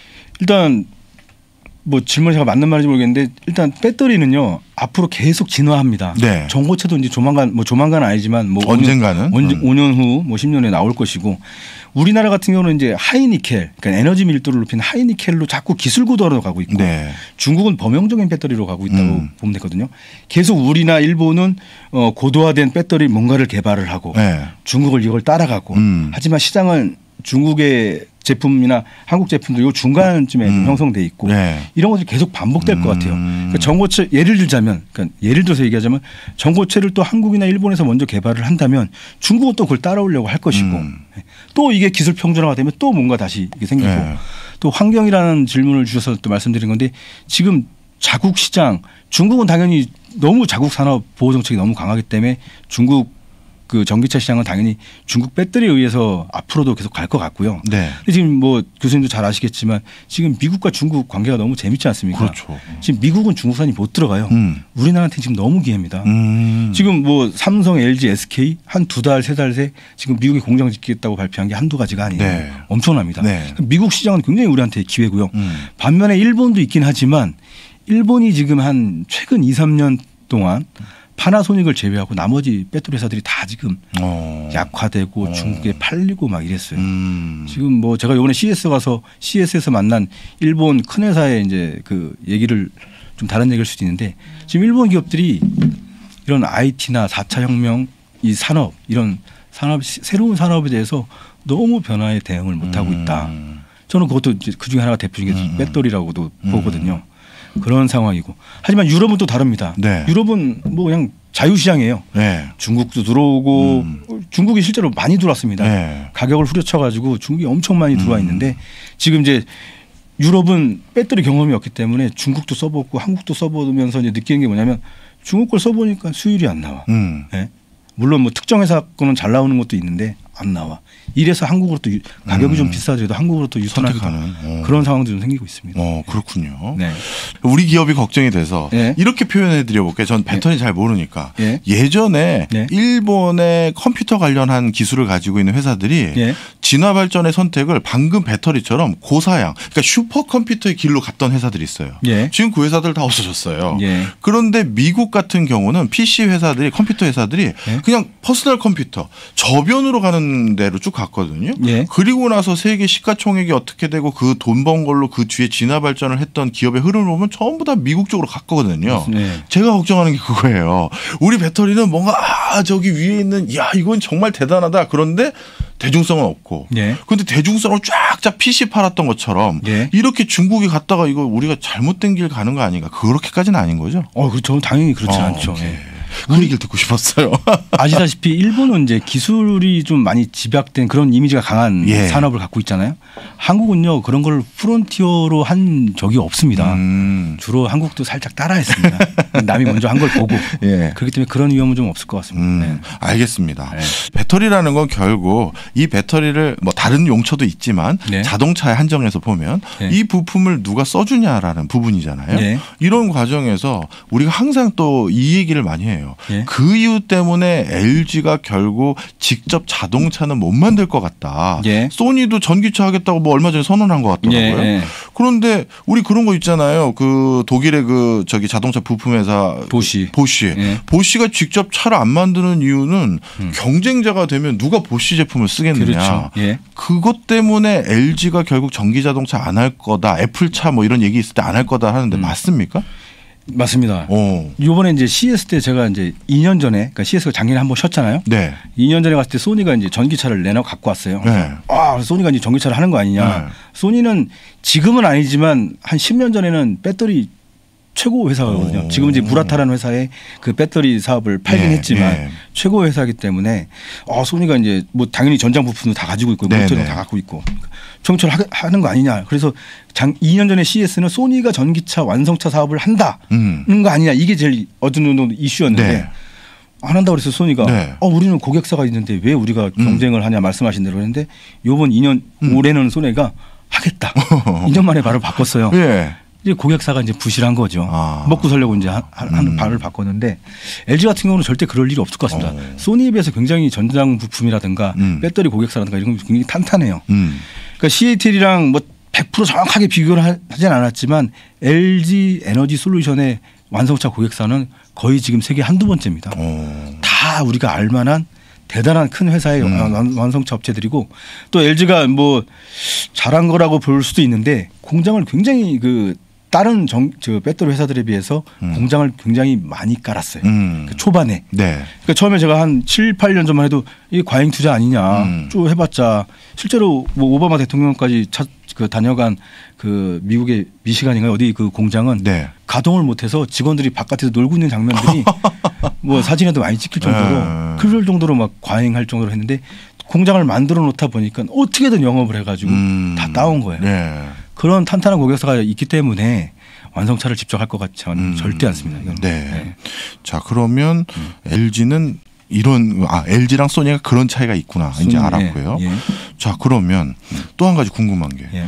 일단 뭐 질문이 제가 맞는 말인지 모르겠는데 일단 배터리는요 앞으로 계속 진화합니다. 네. 전고체도 이제 조만간 뭐 조만간은 아니지만 뭐 언젠가는 오 년, 음. 오 년 후 뭐 십 년에 나올 것이고 우리나라 같은 경우는 이제 하이니켈 그러니까 에너지 밀도를 높인 하이니켈로 자꾸 기술 고도로 가고 있고 네. 중국은 범용적인 배터리로 가고 있다고 음. 보면 되거든요. 계속 우리나 일본은 어 고도화된 배터리 뭔가를 개발을 하고 네. 중국을 이걸 따라가고 음. 하지만 시장은 중국의 제품이나 한국 제품도 요 중간쯤에 음. 형성돼 있고 네. 이런 것이 계속 반복될 음. 것 같아요. 그러니까 전고체 예를 들자면, 그러니까 예를 들어서 얘기하자면 전고체를 또 한국이나 일본에서 먼저 개발을 한다면 중국은 또 그걸 따라오려고 할 것이고 음. 또 이게 기술 평준화가 되면 또 뭔가 다시 이게 생기고 네. 또 환경이라는 질문을 주셔서 또 말씀드린 건데 지금 자국 시장 중국은 당연히 너무 자국 산업 보호 정책이 너무 강하기 때문에 중국 그 전기차 시장은 당연히 중국 배터리에 의해서 앞으로도 계속 갈 것 같고요. 네. 근데 지금 뭐 교수님도 잘 아시겠지만 지금 미국과 중국 관계가 너무 재밌지 않습니까? 그렇죠. 지금 미국은 중국산이 못 들어가요. 음. 우리나라한테 지금 너무 기회입니다. 음. 지금 뭐 삼성, 엘지, 에스케이 한 두 달, 세 달 새 지금 미국에 공장 짓겠다고 발표한 게 한두 가지가 아니에요. 네. 엄청납니다. 네. 미국 시장은 굉장히 우리한테 기회고요. 음. 반면에 일본도 있긴 하지만 일본이 지금 한 최근 이, 삼 년 동안 파나소닉을 제외하고 나머지 배터리 회사들이 다 지금 어. 약화되고 어. 중국에 팔리고 막 이랬어요. 음. 지금 뭐 제가 이번에 씨이에스 가서 씨이에스에서 만난 일본 큰 회사의 이제 그 얘기를 좀 다른 얘기일 수도 있는데 지금 일본 기업들이 이런 아이티나 사 차 혁명 이 산업 이런 산업 새로운 산업에 대해서 너무 변화에 대응을 못 하고 있다. 음. 저는 그것도 이제 그 중에 하나가 대표적인 게 음. 배터리라고도 음. 보거든요. 그런 상황이고 하지만 유럽은 또 다릅니다. 네. 유럽은 뭐 그냥 자유시장이에요. 네. 중국도 들어오고 음. 중국이 실제로 많이 들어왔습니다. 네. 가격을 후려쳐가지고 중국이 엄청 많이 들어와 있는데 음. 지금 이제 유럽은 배터리 경험이 없기 때문에 중국도 써보고 한국도 써보면서 이제 느끼는 게 뭐냐면 중국 걸 써보니까 수율이 안 나와. 음. 네. 물론 뭐 특정 회사 거는 잘 나오는 것도 있는데 안 나와. 이래서 한국으로 또 가격이 음. 좀 비싸더라도 한국으로 또 유선하는 어. 그런 상황도 좀 생기고 있습니다. 어, 그렇군요. 네. 우리 기업이 걱정이 돼서 네. 이렇게 표현해 드려볼게요. 전 패턴이 네. 잘 모르니까. 네. 예전에 네. 일본의 컴퓨터 관련한 기술을 가지고 있는 회사들이 네. 진화 발전의 선택을 방금 배터리처럼 고사양, 그러니까 슈퍼컴퓨터의 길로 갔던 회사들이 있어요. 네. 지금 그 회사들 다 없어졌어요. 네. 그런데 미국 같은 경우는 피씨 회사들이 컴퓨터 회사들이 네. 그냥 퍼스널 컴퓨터 저변으로 가는 대로 쭉 갔거든요. 예. 그리고 나서 세계 시가총액이 어떻게 되고 그 돈 번 걸로 그 뒤에 진화 발전을 했던 기업의 흐름을 보면 전부 다 미국 쪽으로 갔거든요. 네. 제가 걱정하는 게 그거예요. 우리 배터리는 뭔가 아 저기 위에 있는 야 이건 정말 대단하다. 그런데 대중성은 없고. 그런데 예. 대중성을 쫙쫙 피씨 팔았던 것처럼 예. 이렇게 중국에 갔다가 이거 우리가 잘못된 길 가는 거 아닌가. 그렇게까지는 아닌 거죠. 어, 그렇죠. 당연히 그렇지 어, 않죠. 예. 그 얘기를 듣고 싶었어요. 아시다시피 일본은 이제 기술이 좀 많이 집약된 그런 이미지가 강한 예. 산업을 갖고 있잖아요. 한국은요 그런 걸 프론티어로 한 적이 없습니다. 음. 주로 한국도 살짝 따라했습니다. 남이 먼저 한 걸 보고 예. 그렇기 때문에 그런 위험은 좀 없을 것 같습니다. 음. 네. 알겠습니다. 네. 배터리라는 건 결국 이 배터리를 뭐 다른 용처도 있지만 네. 자동차에 한정해서 보면 네. 이 부품을 누가 써주냐라는 부분이잖아요. 네. 이런 과정에서 우리가 항상 또 이 얘기를 많이 해요. 궁금해요. 예. 그 이유 때문에 엘지가 결국 직접 자동차는 못 만들 것 같다. 예. 소니도 전기차 하겠다고 뭐 얼마 전에 선언한 것 같더라고요. 예. 그런데 우리 그런 거 있잖아요. 그 독일의 그 저기 자동차 부품 회사 보쉬. 보쉬. 예. 보쉬가 직접 차를 안 만드는 이유는 음. 경쟁자가 되면 누가 보쉬 제품을 쓰겠느냐. 그렇죠. 예. 그것 때문에 엘지가 결국 전기 자동차 안 할 거다. 애플차 뭐 이런 얘기 있을 때 안 할 거다 하는데 음. 맞습니까? 맞습니다. 오. 이번에 이제 씨이에스 때 제가 이제 이 년 전에 그러니까 씨이에스가 작년에 한번 쉬었잖아요. 네. 이 년 전에 갔을 때 소니가 이제 전기차를 내놔 갖고 왔어요. 네. 아, 소니가 이제 전기차를 하는 거 아니냐. 네. 소니는 지금은 아니지만 한 십 년 전에는 배터리 최고 회사거든요. 오. 지금 이제 무라타라는 회사에 그 배터리 사업을 팔긴 네, 했지만 네. 최고 회사이기 때문에 어, 소니가 이제 뭐 당연히 전장 부품도 다 가지고 있고 네, 모터도 네. 다 갖고 있고 전기차를 하, 하는 거 아니냐. 그래서 장, 이 년 전에 씨이에스는 소니가 전기차 완성차 사업을 한다는 음. 거 아니냐. 이게 제일 어떤 정도 이슈였는데 네. 안 한다고 그래서 소니가 네. 어, 우리는 고객사가 있는데 왜 우리가 경쟁을 하냐 말씀하신 대로 했는데 요번 이 년 음. 올해는 소니가 하겠다. 이 년 만에 바로 바꿨어요. 예. 이제 고객사가 이제 부실한 거죠. 아. 먹고 살려고 이제 한, 한 음. 발을 바꿨는데 엘지 같은 경우는 절대 그럴 일이 없을 것 같습니다. 어. 소니에 비해서 굉장히 전장 부품이라든가 음. 배터리 고객사라든가 이런 게 굉장히 탄탄해요. 음. 그러니까 씨에이티엘이랑 뭐 백 퍼센트 정확하게 비교를 하- 하진 않았지만 엘지 에너지 솔루션의 완성차 고객사는 거의 지금 세계 한두 번째입니다. 오. 다 우리가 알만한 대단한 큰 회사의 음. 완- 완성차 업체들이고 또 엘지가 뭐 잘한 거라고 볼 수도 있는데 공장을 굉장히 그 다른 정, 저 배터리 회사들에 비해서 음. 공장을 굉장히 많이 깔았어요. 음. 그 초반에. 네. 그러니까 처음에 제가 한 칠, 팔 년 전만 해도 이게 과잉 투자 아니냐 음. 쭉 해봤자 실제로 뭐 오바마 대통령까지 차, 그 다녀간 그 미국의 미시간인가 어디 그 공장은 네. 가동을 못해서 직원들이 바깥에서 놀고 있는 장면들이 뭐 사진에도 많이 찍힐 정도로 네. 그럴 정도로 막 과잉할 정도로 했는데 공장을 만들어 놓다 보니까 어떻게든 영업을 해가지고 음. 다 따온 거예요. 네. 그런 탄탄한 고객사가 있기 때문에 완성차를 직접 할 것 같지는 음. 절대 않습니다. 이건. 네. 네. 자, 그러면 엘지는 이런 아 엘지랑 소니가 그런 차이가 있구나 이제 소니, 알았고요. 예, 예. 자, 그러면 또 한 가지 궁금한 게 예.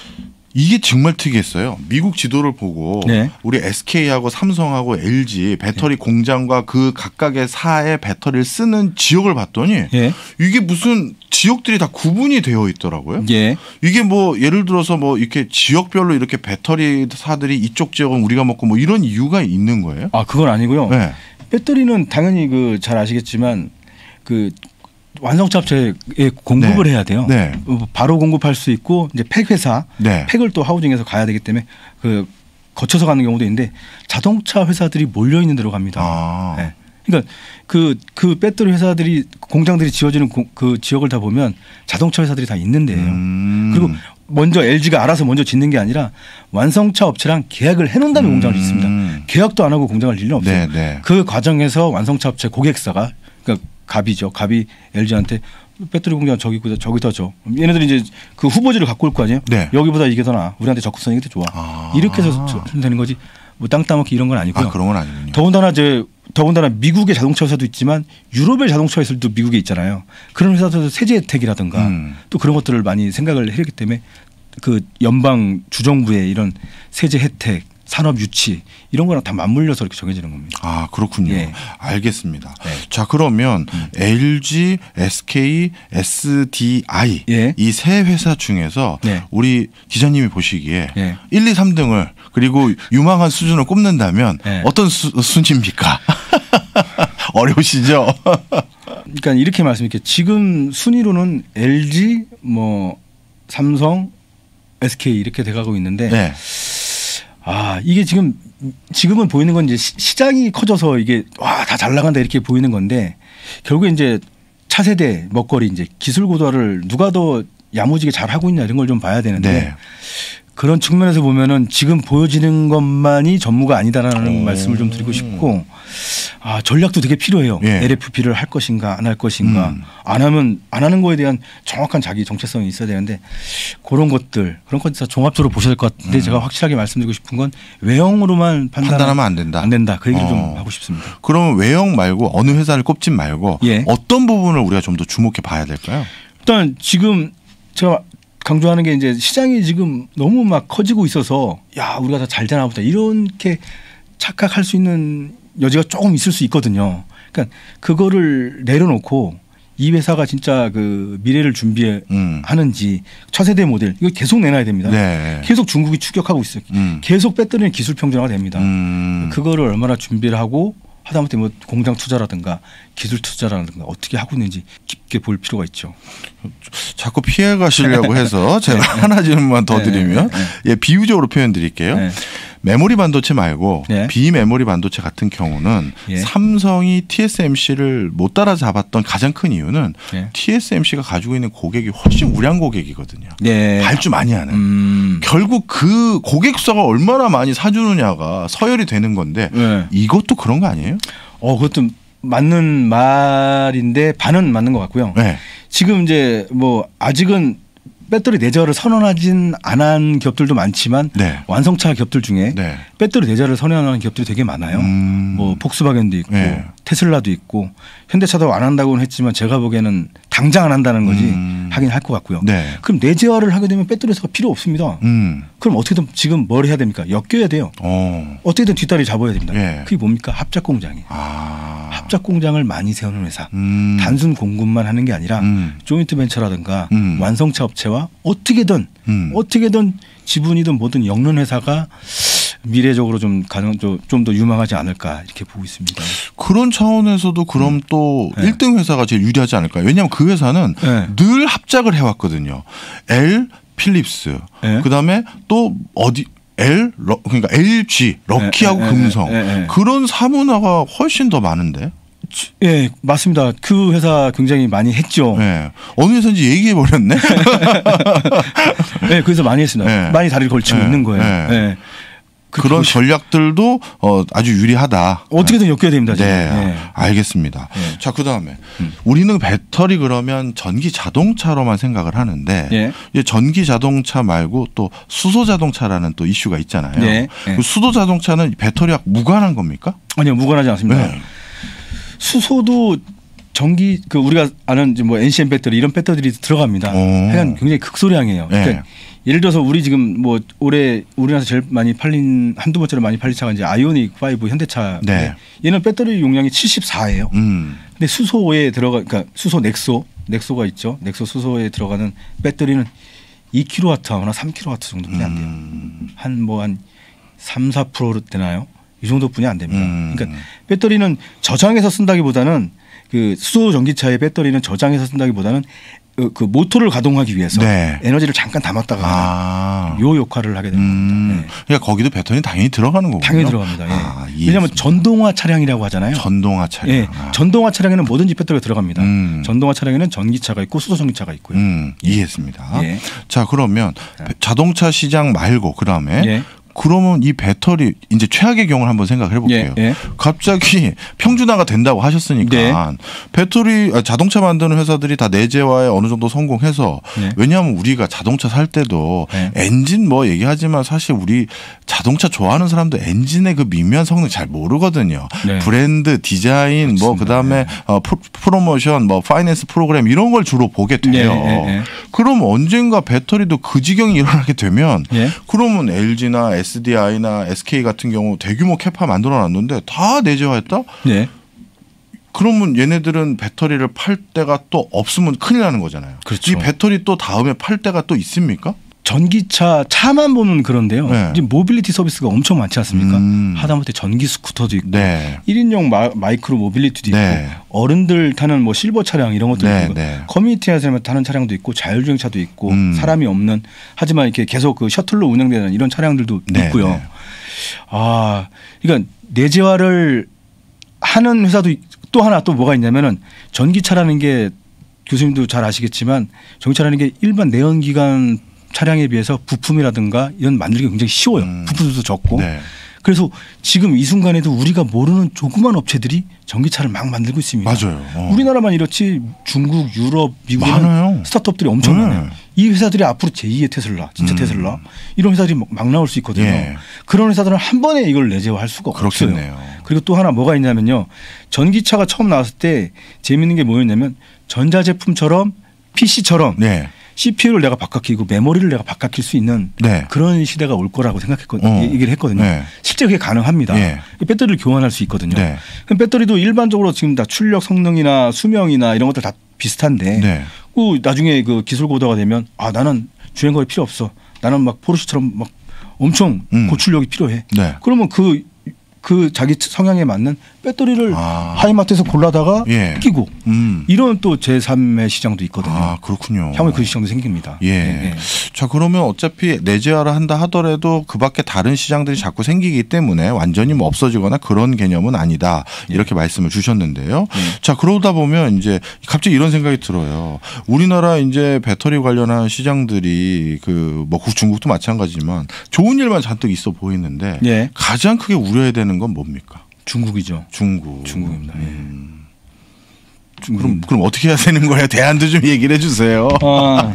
이게 정말 특이했어요. 미국 지도를 보고 네. 우리 에스케이하고 삼성하고 엘지 배터리 공장과 그 각각의 사의 배터리를 쓰는 지역을 봤더니 예. 이게 무슨 지역들이 다 구분이 되어 있더라고요. 예. 이게 뭐 예를 들어서 뭐 이렇게 지역별로 이렇게 배터리 사들이 이쪽 지역은 우리가 먹고 뭐 이런 이유가 있는 거예요? 아 그건 아니고요. 네. 배터리는 당연히 그 잘 아시겠지만 그 완성차 업체에 공급을 네. 해야 돼요. 네. 바로 공급할 수 있고 이제 팩 회사, 네. 팩을 또 하우징해서 가야 되기 때문에 그 거쳐서 가는 경우도 있는데 자동차 회사들이 몰려 있는 데로 갑니다. 아. 네. 그러니까 그, 그 배터리 회사들이 공장들이 지어지는 고, 그 지역을 다 보면 자동차 회사들이 다 있는 데예요. 음. 그리고 먼저 엘지가 알아서 먼저 짓는 게 아니라 완성차 업체랑 계약을 해놓은 다음에 음. 공장을 짓습니다. 계약도 안 하고 공장을 짓는 없어요. 네, 네. 그 과정에서 완성차 업체 고객사가 그러니까 갑이죠. 갑이 엘지한테 배터리 공장 저기 있고 저기다 줘. 얘네들이 이제 그 후보지를 갖고 올 거 아니에요. 네. 여기보다 이게 더 나아. 우리한테 적극성이 더 좋아. 아. 이렇게 해서 되는 거지. 뭐 땅 따먹기 이런 건 아니고요. 아, 그런 건 아니군요. 더군다나 이제 더군다나 미국의 자동차 회사도 있지만 유럽의 자동차 회사도 미국에 있잖아요. 그런 회사들도 세제 혜택이라든가 음. 또 그런 것들을 많이 생각을 했기 때문에 그 연방 주정부의 이런 세제 혜택, 산업 유치 이런 거랑 다 맞물려서 이렇게 정해지는 겁니다. 아, 그렇군요. 예. 알겠습니다. 네. 자, 그러면 엘지, 에스케이, 에스디아이 예. 이 세 회사 중에서 네. 우리 기자님이 보시기에 예. 일, 이, 삼 등을 그리고 유망한 수준을 꼽는다면 예. 어떤 수, 순위입니까? 어려우시죠? 그러니까 이렇게 말씀드릴게요. 지금 순위로는 엘지, 뭐 삼성, 에스케이 이렇게 돼가고 있는데 네. 아 이게 지금 지금은 보이는 건 이제 시- 시장이 커져서 이게 와 다 잘 나간다 이렇게 보이는 건데 결국에 이제 차세대 먹거리 이제 기술 고도화를 누가 더 야무지게 잘 하고 있냐 이런 걸 좀 봐야 되는데 네. 그런 측면에서 보면은 지금 보여지는 것만이 전무가 아니다라는 오. 말씀을 좀 드리고 싶고 아 전략도 되게 필요해요. 예. 엘에프피를 할 것인가 안 할 것인가 음. 안 하면 안 하는 거에 대한 정확한 자기 정체성이 있어야 되는데 그런 것들 그런 것들 다 종합적으로 보셔야 될 것 같은데 음. 제가 확실하게 말씀드리고 싶은 건 외형으로만 판단 판단하면 안 된다. 안 된다. 그 얘기를 어. 좀 하고 싶습니다. 그러면 외형 말고 어느 회사를 꼽진 말고 예. 어떤 부분을 우리가 좀 더 주목해 봐야 될까요? 일단 지금 제가 강조하는 게 이제 시장이 지금 너무 막 커지고 있어서 야 우리가 다 잘 되나 보다 이렇게 착각할 수 있는 여지가 조금 있을 수 있거든요. 그러니까 그거를 내려놓고 이 회사가 진짜 그 미래를 준비하는지 음. 차세대 모델 이거 계속 내놔야 됩니다. 네. 계속 중국이 추격하고 있어요. 음. 계속 배터리는 기술 평준화가 됩니다. 음. 그거를 얼마나 준비를 하고 하다못해 뭐 공장 투자라든가 기술 투자라든가 어떻게 하고 있는지 깊게 볼 필요가 있죠. 자꾸 피해 가시려고 해서 제가 네. 하나 질문만 더 드리면 네. 네. 예, 비유적으로 표현 드릴게요. 네. 메모리 반도체 말고 네. 비메모리 반도체 같은 경우는 네. 삼성이 티에스엠씨를 못 따라잡았던 가장 큰 이유는 네. 티에스엠씨가 가지고 있는 고객이 훨씬 우량 고객이거든요. 네. 발주 많이 하는. 음. 결국 그 고객수가 얼마나 많이 사주느냐가 서열이 되는 건데 네. 이것도 그런 거 아니에요? 어, 그것도 맞는 말인데 반은 맞는 것 같고요. 네. 지금 이제 뭐 아직은 배터리 내재화를 선언하진 않은 기업들도 많지만 네. 완성차 기업들 중에 네. 배터리 내재화를 선언하는 기업들이 되게 많아요. 음. 뭐 폭스바겐도 있고 네. 테슬라도 있고 현대차도 안 한다고는 했지만 제가 보기에는 당장 안 한다는 거지 음. 하긴 할 것 같고요. 네. 그럼 내재화를 하게 되면 배터리 회사가 필요 없습니다. 음. 그럼 어떻게든 지금 뭘 해야 됩니까? 엮여야 돼요. 어. 어떻게든 뒷다리 잡아야 됩니다. 네. 그게 뭡니까? 합작 공장이에요. 아. 합작 공장을 많이 세우는 회사. 음. 단순 공급만 하는 게 아니라 음. 조인트 벤처라든가 음. 완성차 업체와 어떻게든 음. 어떻게든 지분이든 뭐든 엮는 회사가 미래적으로 좀 가능 좀 더 유망하지 않을까 이렇게 보고 있습니다. 그런 차원에서도 그럼 음. 또 네. 일 등 회사가 제일 유리하지 않을까요? 왜냐하면 그 회사는 네. 늘 합작을 해왔거든요. L, 필립스, 네. 그다음에 또 어디 L, 러, 그러니까 엘지, 럭키하고 네. 금성 네. 네. 그런 사문화가 훨씬 더 많은데. 예, 네, 맞습니다. 그 회사 굉장히 많이 했죠. 네. 어느 회사인지 얘기해 버렸네. 네, 그래서 많이 했습니다. 네. 많이 다리를 걸치고 네. 있는 거예요. 네. 네. 그런 전략들도 어, 아주 유리하다. 어떻게든 엮여야 됩니다. 네, 네. 알겠습니다. 네. 자, 그다음에 음. 우리는 배터리 그러면 전기 자동차로만 생각을 하는데 네. 이제 전기 자동차 말고 또 수소 자동차라는 또 이슈가 있잖아요. 네. 네. 그 수소 자동차는 배터리와 무관한 겁니까? 아니요, 무관하지 않습니다. 네. 수소도 전기 그 우리가 아는 뭐 엔씨엠 배터리 이런 배터리들이 들어갑니다. 하여간 굉장히 극소량이에요. 네. 그러니까 예를 들어서 우리 지금 뭐 올해 우리나라에서 제일 많이 팔린 한두 번째로 많이 팔린 차가 이제 아이오닉 오 현대차. 네. 얘는 배터리 용량이 칠십사예요. 음. 근데 수소에 들어가 그러니까 수소 넥소 넥소가 있죠. 넥소 수소에 들어가는 배터리는 이 킬로와트나 삼 킬로와트 정도뿐이 안 돼요. 음. 한 뭐 한 삼, 사 퍼센트 되나요? 이 정도뿐이 안 됩니다. 음. 그러니까 배터리는 저장해서 쓴다기보다는 그 수소 전기차의 배터리는 저장해서 쓴다기보다는 그 모터를 가동하기 위해서 네. 에너지를 잠깐 담았다가 아. 요 역할을 하게 되는 겁니다. 음. 네. 그러니까 거기도 배터리 당연히 들어가는 거군요. 당연히 들어갑니다. 예. 아, 왜냐하면 전동화 차량이라고 하잖아요. 전동화 차량. 예. 아. 전동화 차량에는 뭐든지 배터리가 들어갑니다. 음. 전동화 차량에는 전기차가 있고 수소 전기차가 있고요. 음. 이해했습니다. 예. 자, 그러면 자동차 시장 말고 그다음에 예. 그러면 이 배터리 이제 최악의 경우를 한번 생각을 해볼게요. 예, 예. 갑자기 평준화가 된다고 하셨으니까 네. 배터리 자동차 만드는 회사들이 다 내재화에 어느 정도 성공해서 네. 왜냐하면 우리가 자동차 살 때도 네. 엔진 뭐 얘기하지만 사실 우리 자동차 좋아하는 사람도 엔진의 그 미묘한 성능 잘 모르거든요. 네. 브랜드, 디자인, 그렇습니다. 뭐 그다음에 네. 어, 프로모션, 뭐 파이낸스 프로그램 이런 걸 주로 보게 돼요. 네, 네, 네. 그럼 언젠가 배터리도 그 지경이 일어나게 되면 네. 그러면 엘지나 에스디아이나 에스케이 같은 경우 대규모 캐파 만들어놨는데 다 내재화했다? 네. 그러면 얘네들은 배터리를 팔 데가 또 없으면 큰일 나는 거잖아요. 그렇죠. 이 배터리 또 다음에 팔 데가 또 있습니까? 전기차 차만 보면 그런데요. 네. 지금 모빌리티 서비스가 엄청 많지 않습니까? 음. 하다못해 전기 스쿠터도 있고 네. 일 인용 마, 마이크로 모빌리티도 네. 있고 어른들 타는 뭐 실버 차량 이런 것도 네. 있고 네. 커뮤니티에서 타는 차량도 있고 자율주행차도 있고 음. 사람이 없는 하지만 이렇게 계속 그 셔틀로 운영되는 이런 차량들도 네. 있고요. 네. 아, 그러니까 내재화를 하는 회사도 또 하나 또 뭐가 있냐면은 전기차라는 게 교수님도 잘 아시겠지만 전기차라는 게 일반 내연기관 차량에 비해서 부품이라든가 이런 만들기 굉장히 쉬워요. 음. 부품도 적고. 네. 그래서 지금 이 순간에도 우리가 모르는 조그만 업체들이 전기차를 막 만들고 있습니다. 맞아요. 어. 우리나라만 이렇지 중국, 유럽, 미국에는 스타트업들이 엄청 네. 많아요. 이 회사들이 앞으로 제이의 테슬라, 진짜 음. 테슬라 이런 회사들이 막 나올 수 있거든요. 예. 그런 회사들은 한 번에 이걸 내재화할 수가 그렇겠네요. 없어요. 그리고 또 하나 뭐가 있냐면요. 전기차가 처음 나왔을 때 재미있는 게 뭐였냐면 전자제품처럼 피씨처럼 네. 씨피유를 내가 바꿔키고 메모리를 내가 바꿔킬 수 있는 네. 그런 시대가 올 거라고 생각했거든요. 어. 얘기를 했거든요. 네. 실제 그게 가능합니다. 네. 배터리를 교환할 수 있거든요. 네. 그럼 배터리도 일반적으로 지금 다 출력 성능이나 수명이나 이런 것들 다 비슷한데 네. 그 나중에 그 기술 고도가 되면 아 나는 주행거리 필요 없어. 나는 막 포르쉐처럼 막 엄청 음. 고출력이 필요해. 네. 그러면 그 그 자기 성향에 맞는 배터리를 아. 하이마트에서 골라다가 예. 끼고 음. 이런 또 제삼의 시장도 있거든요. 아, 그렇군요. 향후에 그 시장도 생깁니다. 예. 네, 네. 자, 그러면 어차피 내재화를 한다 하더라도 그 밖에 다른 시장들이 자꾸 생기기 때문에 완전히 뭐 없어지거나 그런 개념은 아니다. 이렇게 말씀을 주셨는데요. 예. 자, 그러다 보면 이제 갑자기 이런 생각이 들어요. 우리나라 이제 배터리 관련한 시장들이 그 뭐 중국도 마찬가지지만 좋은 일만 잔뜩 있어 보이는데 예. 가장 크게 우려해야 되는 건 뭡니까? 중국이죠. 중국. 중국입니다. 음. 중국. 그럼 그럼 어떻게 해야 되는 거예요? 대안도 좀 얘기를 해주세요. 아,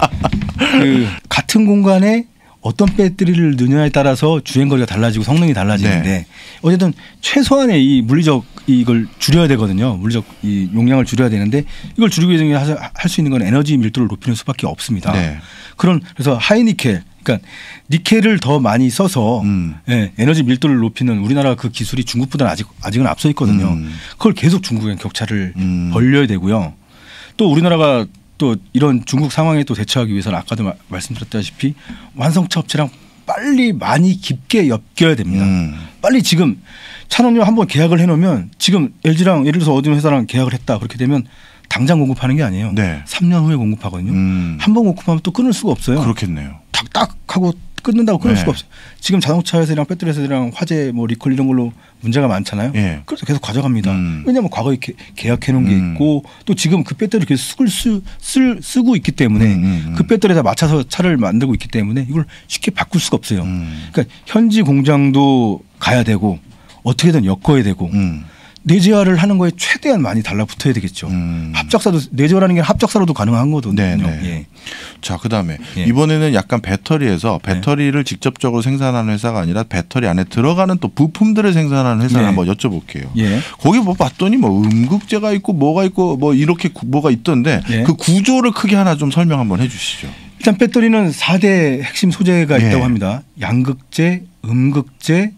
그 같은 공간에 어떤 배터리를 넣느냐에 따라서 주행거리가 달라지고 성능이 달라지는데 네. 어쨌든 최소한의 이 물리적 이걸 줄여야 되거든요. 물리적 이 용량을 줄여야 되는데 이걸 줄이기 위해 할 수 있는 건 에너지 밀도를 높이는 수밖에 없습니다. 네. 그런 그래서 하이니켈 그러니까 니켈을 더 많이 써서 음. 예, 에너지 밀도를 높이는 우리나라 그 기술이 중국보다는 아직 아직은 앞서 있거든요. 음. 그걸 계속 중국에 격차를 음. 벌려야 되고요. 또 우리나라가 또 이런 중국 상황에 또 대처하기 위해서는 아까도 마, 말씀드렸다시피 완성차 업체랑 빨리 많이 깊게 엮여야 됩니다. 음. 빨리 지금 찬원료 한번 계약을 해놓으면 지금 엘지랑 예를 들어서 어디 회사랑 계약을 했다 그렇게 되면 당장 공급하는 게 아니에요. 네. 삼 년 후에 공급하거든요. 음. 한 번 공급하면 또 끊을 수가 없어요. 그렇겠네요. 탁딱 하고 끊는다고 끊을 네. 수가 없어요. 지금 자동차 회사랑 배터리 회사랑 화재 뭐 리콜 이런 걸로 문제가 많잖아요. 예. 그래서 계속 가져갑니다. 음. 왜냐하면 과거에 게, 계약해 놓은 게 음. 있고 또 지금 그 배터리를 계속 쓸 수, 쓸, 쓰고 있기 때문에 음, 음, 음. 그 배터리에다 맞춰서 차를 만들고 있기 때문에 이걸 쉽게 바꿀 수가 없어요. 음. 그러니까 현지 공장도 가야 되고 어떻게든 엮어야 되고 음. 내재화를 하는 거에 최대한 많이 달라붙어야 되겠죠. 음. 합작사도 내재화라는 게 합작사로도 가능한 거거든요. 네, 네. 예. 자, 그다음에 예. 이번에는 약간 배터리에서 배터리를 직접적으로 생산하는 회사가 아니라 배터리 안에 들어가는 또 부품들을 생산하는 회사를 네. 한번 여쭤볼게요. 예. 거기 뭐 봤더니 뭐 음극재가 있고 뭐가 있고 뭐 이렇게 구- 뭐가 있던데 예. 그 구조를 크게 하나 좀 설명 한번 해주시죠. 일단 배터리는 사 대 핵심 소재가 예. 있다고 합니다. 양극재, 음극재,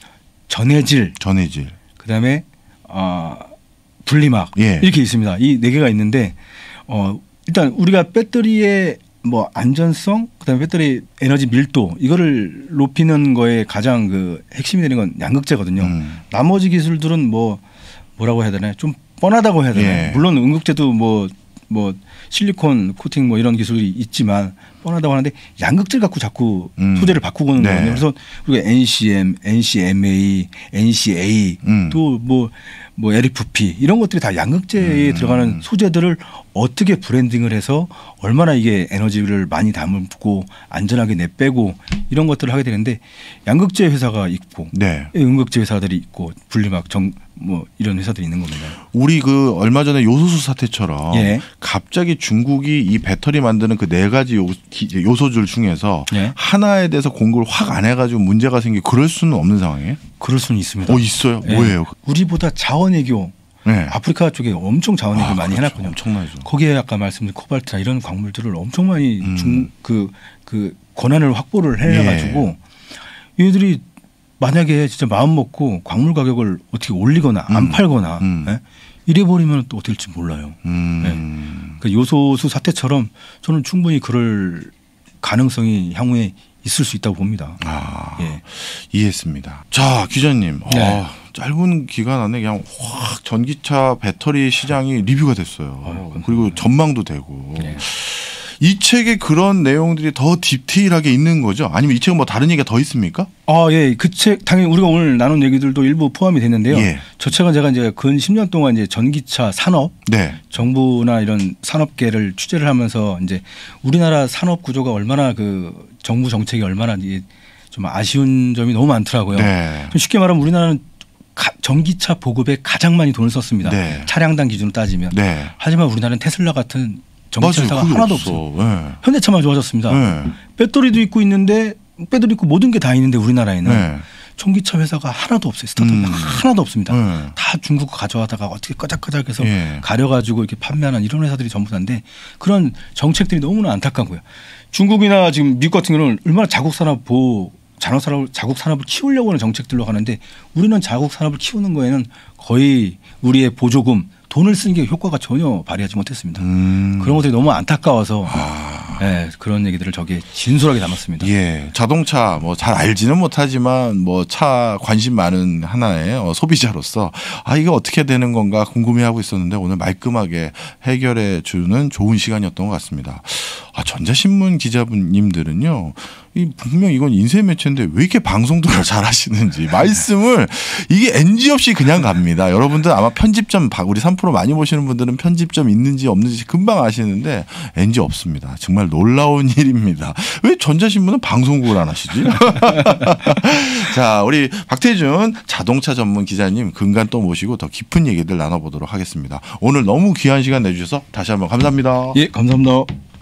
전해질, 전해질. 그다음에 어, 분리막 예. 이렇게 있습니다. 이 네 개가 있는데 어, 일단 우리가 배터리의 뭐 안전성, 그다음에 배터리 에너지 밀도 이거를 높이는 거에 가장 그 핵심이 되는 건 양극재거든요. 음. 나머지 기술들은 뭐 뭐라고 해야 되나요? 좀 뻔하다고 해야 되나요? 예. 물론 음극재도 뭐 뭐 실리콘 코팅 뭐 이런 기술이 있지만 뻔하다고 하는데 양극재를 갖고 자꾸 음. 소재를 바꾸고 오는 네. 거거든요. 그래서 우리가 엔씨엠, 엔씨엠에이, 엔씨에이 음. 또 뭐 뭐 엘에프피 이런 것들이 다 양극재에 음. 들어가는 소재들을 어떻게 브랜딩을 해서 얼마나 이게 에너지를 많이 담고 안전하게 내빼고 이런 것들을 하게 되는데 양극재 회사가 있고 네. 음극재 회사들이 있고 분리막 정 뭐 이런 회사들이 있는 겁니다. 우리 그 얼마 전에 요소수 사태처럼 예. 갑자기 중국이 이 배터리 만드는 그 네 가지 요, 기- 요소줄 중에서 예. 하나에 대해서 공급을 확 안 해가지고 문제가 생기고 그럴 수는 없는 상황이에요? 그럴 수는 있습니다. 어 있어요. 예. 뭐예요? 우리보다 자원외교 네. 아프리카 쪽에 엄청 자원외교 아, 많이 그렇죠. 해놨거든요. 엄청나죠. 거기에 아까 말씀드린 코발트나 이런 광물들을 엄청 많이 음. 중 그 그 권한을 확보를 해가지고 얘들이 만약에 진짜 마음 먹고 광물 가격을 어떻게 올리거나 안 음. 팔거나 음. 예? 이래 버리면 또 어떻게 될지 몰라요. 음. 그 요소수 사태처럼 저는 충분히 그럴 가능성이 향후에 있을 수 있다고 봅니다. 아, 예. 이해했습니다. 자, 기자님. 네. 아, 짧은 기간 안에 그냥 확 전기차 배터리 시장이 리뷰가 됐어요. 아유, 감사합니다. 그리고 전망도 되고. 예. 이 책에 그런 내용들이 더 디테일하게 있는 거죠? 아니면 이 책은 뭐 다른 얘기가 더 있습니까? 아, 예. 그 책 당연히 우리가 오늘 나눈 얘기들도 일부 포함이 됐는데요. 예. 저 책은 제가 이제 근 십 년 동안 이제 전기차 산업 네. 정부나 이런 산업계를 취재를 하면서 이제 우리나라 산업 구조가 얼마나 그 정부 정책이 얼마나 이제 좀 아쉬운 점이 너무 많더라고요. 네. 좀 쉽게 말하면 우리나라는 가- 전기차 보급에 가장 많이 돈을 썼습니다. 네. 차량당 기준으로 따지면. 네. 하지만 우리나라는 테슬라 같은 전기차 회사가 그게 하나도 없어. 없어요. 네. 현대차만 좋아졌습니다. 네. 배터리도 있고 있는데 배터리 있고 모든 게 다 있는데 우리나라에는 네. 전기차 회사가 하나도 없어요. 스타트업이 음. 하나도 없습니다. 네. 다 중국 거 가져와다가 어떻게 꺼작꺼작해서 예. 가려가지고 이렇게 판매하는 이런 회사들이 전부 다인데 그런 정책들이 너무나 안타까고요. 중국이나 지금 미국 같은 경우는 얼마나 자국 산업 보호 자국 산업 자국 산업을 키우려고 하는 정책들로 하는데 우리는 자국 산업을 키우는 거에는 거의 우리의 보조금 돈을 쓰는 게 효과가 전혀 발휘하지 못했습니다. 음. 그런 것들이 너무 안타까워서 아. 네, 그런 얘기들을 저기에 진솔하게 담았습니다. 예, 자동차 뭐 잘 알지는 못하지만 뭐 차 관심 많은 하나의 어, 소비자로서 아 이게 어떻게 되는 건가 궁금해하고 있었는데 오늘 말끔하게 해결해 주는 좋은 시간이었던 것 같습니다. 아, 전자신문 기자님들은요. 이 분명 이건 인쇄 매체인데 왜 이렇게 방송도 잘 하시는지 말씀을 이게 엔지 없이 그냥 갑니다. 여러분들 아마 편집점 우리 삼 프로 많이 보시는 분들은 편집점 있는지 없는지 금방 아시는데 엔지 없습니다. 정말 놀라운 일입니다. 왜 전자신문은 방송국을 안 하시지? 자, 우리 박태준 자동차 전문 기자님 근간 또 모시고 더 깊은 얘기들 나눠보도록 하겠습니다. 오늘 너무 귀한 시간 내주셔서 다시 한번 감사합니다. 예, 감사합니다.